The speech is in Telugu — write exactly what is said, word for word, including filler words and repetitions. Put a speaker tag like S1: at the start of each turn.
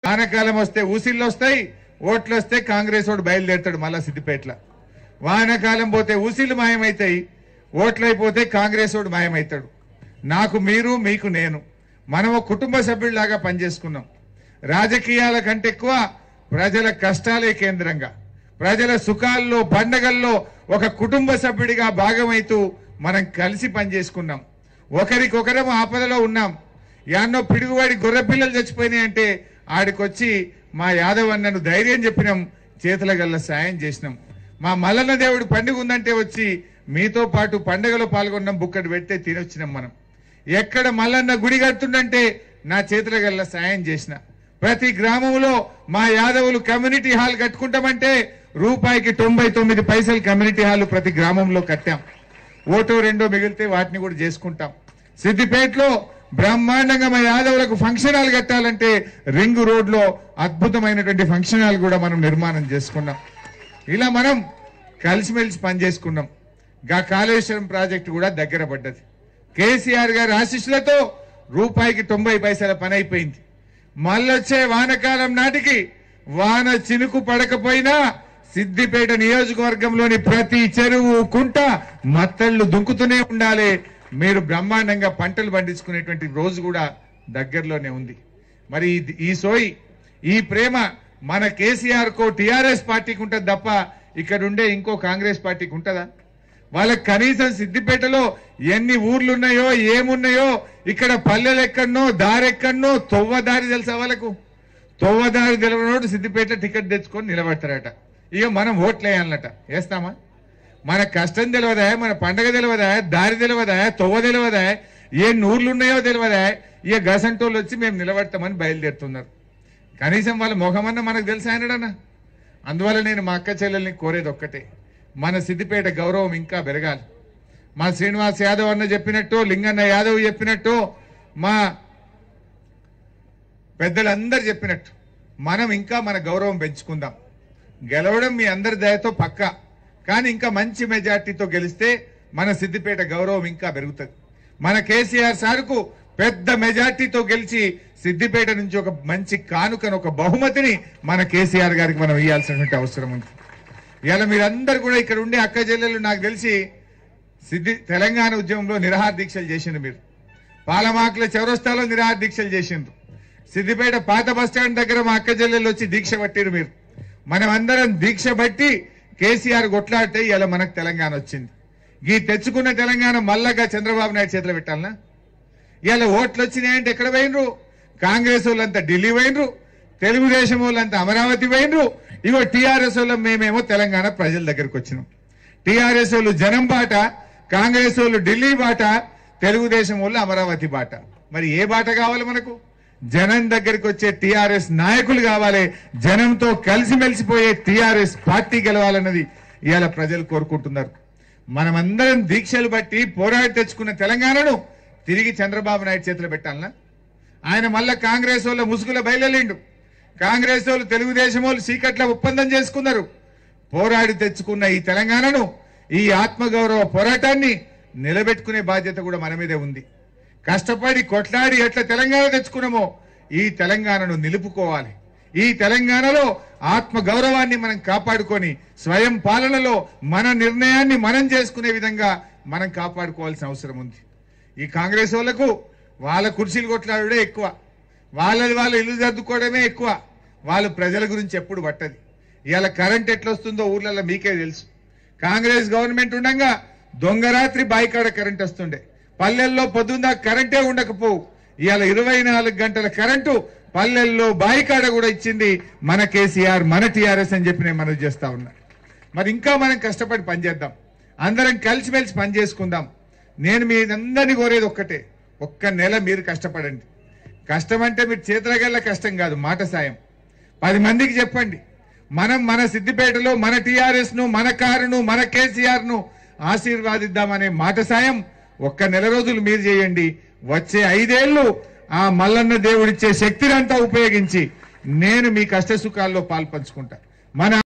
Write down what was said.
S1: వానకాలం వస్తే ఊసిళ్ళు వస్తాయి, ఓట్లు వస్తే కాంగ్రెస్ ఓటు బయలుదేరుతాడు మళ్ళా సిద్దిపేటలో. వానకాలం పోతే ఊసిళ్ళు మాయమవుతాయి, ఓట్లు అయిపోతే కాంగ్రెస్ ఓటు మాయమవుతాడు. నాకు మీరు, మీకు నేను, మనం కుటుంబ సభ్యుల్లాగా పనిచేసుకున్నాం. రాజకీయాల కంటే ఎక్కువ ప్రజల కష్టాలే కేంద్రంగా, ప్రజల సుఖాల్లో పండగల్లో ఒక కుటుంబ సభ్యుడిగా భాగమైతూ మనం కలిసి పనిచేసుకున్నాం. ఒకరికొకరం ఆపదలో ఉన్నాం. యాన్నో పిడుగువాడి గొర్రె పిల్లలు చచ్చిపోయినాయి అంటే ఆడికొచ్చి మా యాదవ్ అన్నను ధైర్యం చెప్పినాం, చేతుల గల్ల సాయం చేసినాం. మా మల్లన్న దేవుడు పండుగ ఉందంటే వచ్చి మీతో పాటు పండుగలో పాల్గొన్నాం, బుక్కడు పెడితే తినొచ్చినాం. మనం ఎక్కడ మల్లన్న గుడి కడుతుందంటే నా చేతుల గల్ల సాయం చేసిన. ప్రతి గ్రామంలో మా యాదవులు కమ్యూనిటీ హాల్ కట్టుకుంటామంటే రూపాయికి తొంభై తొమ్మిది పైసలు కమ్యూనిటీ హాల్ ప్రతి గ్రామంలో కట్టాం. ఓటో రెండో మిగిలితే వాటిని కూడా చేసుకుంటాం. సిద్దిపేటలో బ్రహ్మాండంగా మా యాదవులకు ఫంక్షన్ హాల్ కట్టాలంటే రింగ్ రోడ్ లో అద్భుతమైనటువంటి ఫంక్షన్ హాల్ కూడా మనం నిర్మాణం చేసుకున్నాం. ఇలా మనం కలిసిమెలిసి పనిచేసుకున్నాం. గా కాళేశ్వరం ప్రాజెక్టు కూడా దగ్గర పడ్డది. కేసీఆర్ గారి ఆశీస్సులతో రూపాయికి తొంభై పైసల పని అయిపోయింది. మళ్ళొచ్చే వానకాలం నాటికి వాన చినుకు పడకపోయినా సిద్దిపేట నియోజకవర్గంలోని ప్రతి చెరువు, కుంట మత్తళ్లు దుంకుతూనే ఉండాలి. మీరు బ్రహ్మాండంగా పంటలు పండించుకునేటువంటి రోజు కూడా దగ్గరలోనే ఉంది. మరి ఈ సోయి, ఈ ప్రేమ మన కేసీఆర్ కో టీఆర్ఎస్ పార్టీకి ఉంటుంది తప్ప ఇక్కడ ఉండే ఇంకో కాంగ్రెస్ పార్టీకి ఉంటుందా? వాళ్ళకి కనీసం సిద్దిపేటలో ఎన్ని ఊర్లున్నాయో ఏమున్నాయో, ఇక్కడ పల్లెలు ఎక్కడనో దారెక్కడనో తొవ్వ దారి తెలుసా వాళ్ళకు? తొవ్వ దారి తెలియనోడు సిద్దిపేట టికెట్ తెచ్చుకొని నిలబడతారట. ఇక మనం ఓట్లు వేయాలన్నట. వేస్తామా? మన కష్టం తెలియదా, మన పండగ తెలియదా, దారి తెలియదా, తొవ్వ తెలియదా, ఏ ఊర్లు ఉన్నాయో తెలియదా? ఇక గసంటోళ్ళు వచ్చి మేము నిలబడతామని బయలుదేరుతున్నారు. కనీసం వాళ్ళ మొహమన్న మనకు తెలుసా ఆయనడన్నా? అందువల్ల నేను మా అక్క చెల్లెల్ని కోరేది ఒక్కటే, మన సిద్దిపేట గౌరవం ఇంకా పెరగాలి. మా శ్రీనివాస్ యాదవ్ అన్న చెప్పినట్టు, లింగన్న యాదవ్ చెప్పినట్టు, మా పెద్దలందరూ చెప్పినట్టు మనం ఇంకా మన గౌరవం పెంచుకుందాం. గెలవడం మీ అందరి దయతో పక్కా, కానీ ఇంకా మంచి మెజార్టీతో గెలిస్తే మన సిద్దిపేట గౌరవం ఇంకా పెరుగుతుంది. మన కేసీఆర్ సార్కు పెద్ద మెజార్టీతో గెలిచి సిద్దిపేట నుంచి ఒక మంచి కానుకను, ఒక బహుమతిని మన కేసీఆర్ గారికి మనం ఇవ్వాల్సినటువంటి అవసరం ఉంది. ఇలా మీరందరూ కూడా ఇక్కడ ఉండే అక్క చెల్లెలు నాకు తెలిసి సిద్ధి తెలంగాణ ఉద్యమంలో నిరాహార దీక్షలు చేసిండ్రు. మీరు పాలమాకుల చౌరస్తాలో నిరాహార దీక్షలు చేసిండ్రు. సిద్దిపేట పాత బస్టాండ్ దగ్గర మా అక్క చెల్లెలు వచ్చి దీక్ష పట్టిరు. మీరు మనం అందరం దీక్ష బట్టి కేసీఆర్ కొట్లాడితే ఇలా మనకు తెలంగాణ వచ్చింది. ఈ తెచ్చుకున్న తెలంగాణ మల్లగా చంద్రబాబు నాయుడు చేతిలో పెట్టాలనా? ఇలా ఓట్లు వచ్చినాయంటే ఎక్కడ పోయినరు? కాంగ్రెస్ వాళ్ళంతా ఢిల్లీ పోయినరు, తెలుగుదేశం వాళ్ళంతా అమరావతి పోయినరు. ఇగో టీఆర్ఎస్ వాళ్ళు మేమేమో తెలంగాణ ప్రజల దగ్గరకు వచ్చినాం. టీఆర్ఎస్ వాళ్ళు జనం బాట, కాంగ్రెస్ వాళ్ళు ఢిల్లీ బాట, తెలుగుదేశం వాళ్ళు అమరావతి బాట. మరి ఏ బాట కావాలి మనకు? జనం దగ్గరికి వచ్చే టీఆర్ఎస్ నాయకులు కావాలి. జనంతో కలిసిమెలిసిపోయే టీఆర్ఎస్ పార్టీ గెలవాలన్నది ఇవాళ ప్రజలు కోరుకుంటున్నారు. మనమందరం దీక్షలు బట్టి పోరాడి తెచ్చుకున్న తెలంగాణను తిరిగి చంద్రబాబు నాయుడు చేతిలో పెట్టాలనా? ఆయన మళ్ళా కాంగ్రెస్ వాళ్ళ ముసుగుల బయలుదేరిండు. కాంగ్రెస్ వాళ్ళు తెలుగుదేశం వాళ్ళు సీకట్ల ఒప్పందం చేసుకున్నారు. పోరాడి తెచ్చుకున్న ఈ తెలంగాణను, ఈ ఆత్మగౌరవ పోరాటాన్ని నిలబెట్టుకునే బాధ్యత కూడా మన మీదే ఉంది. కష్టపడి కొట్లాడి ఎట్లా తెలంగాణ తెచ్చుకున్నామో ఈ తెలంగాణను నిలుపుకోవాలి. ఈ తెలంగాణలో ఆత్మ గౌరవాన్ని మనం కాపాడుకొని స్వయం పాలనలో మన నిర్ణయాన్ని మనం చేసుకునే విధంగా మనం కాపాడుకోవాల్సిన అవసరం ఉంది. ఈ కాంగ్రెస్ వాళ్లకు వాళ్ళ కుర్చీలు కొట్లాడే ఎక్కువ, వాళ్ళది వాళ్ళ ఇల్లు సర్దుకోవడమే ఎక్కువ. వాళ్ళు ప్రజల గురించి ఎప్పుడు పట్టది. ఇవాళ కరెంట్ ఎట్లా వస్తుందో ఊర్లలో మీకే తెలుసు. కాంగ్రెస్ గవర్నమెంట్ ఉండగా దొంగరాత్రి బాయికాడ కరెంట్ వస్తుండే, పల్లెల్లో పొద్దుందా కరెంటే ఉండకపోవు. ఇవాళ ఇరవై నాలుగు గంటల కరెంటు పల్లెల్లో బాయికాడ కూడా ఇచ్చింది మన కేసీఆర్, మన టీఆర్ఎస్ అని చెప్పి నేను మనవి చేస్తా ఉన్నా. మరి ఇంకా మనం కష్టపడి పనిచేద్దాం, అందరం కలిసిమెలిసి పని చేసుకుందాం. నేను మీ అందరినీ కోరేది ఒక్కటే, ఒక్క నెల మీరు కష్టపడండి. కష్టం అంటే మీరు చేతులగల్ల కష్టం కాదు, మాట సాయం. పది మందికి చెప్పండి, మనం మన సిద్దిపేటలో మన టీఆర్ఎస్ ను, మన కారును, మన కేసీఆర్ ను ఆశీర్వాదిద్దామనే మాట సాయం ఒక్క నెల రోజులు మీరు చేయండి. వచ్చే ఐదేళ్లు ఆ మల్లన్న దేవుడిచ్చే శక్తిని అంతా ఉపయోగించి నేను మీ కష్ట సుఖాల్లో పాల్పంచుకుంటా. మన